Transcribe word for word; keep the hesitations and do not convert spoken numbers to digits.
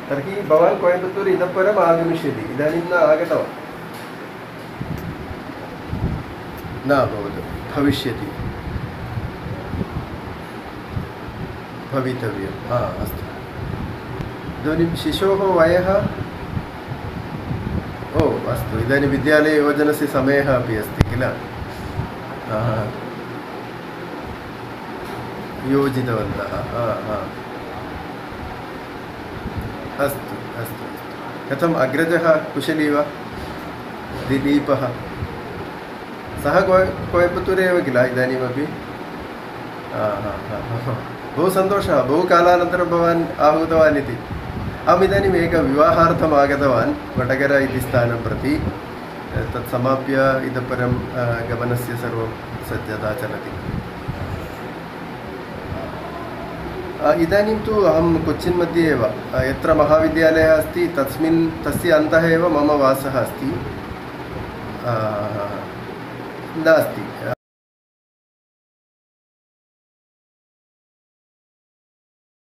तर्हि भवान् कोयम्बत्तूर् इतः परम् आगमिष्यति, इदानीं न आगतवान् न अभवत्, भविष्यति, भवितव्यं। हा अस्तु। इदानीं शिशोः वयः ओ अस्तु, इदानीं विद्यालये योजनस्य समयः अपि अस्ति किल? योजितवन्तः। हा हा अस्तु अस्तु। कथम् अग्रजः कुशली वा? दिलीपः सः कोय कोयम्बत्तूरे एव किल इदानीमपि? हा हा हा बहु सन्तोषः, बहु कालानन्तरं भवान् आहूतवान् इति। अहम् इदानीम् एकं विवाहार्थम् आगतवान् वटगर इति स्थानं प्रति। तत् समाप्य इतः परं गमनस्य सर्वं सज्जता चलति। इदानीं तु अहं कोच्चिन् मध्ये एव, यत्र महाविद्यालयः अस्ति तस्मिन् तस्य अन्तः एव मम वासः अस्ति। नास्ति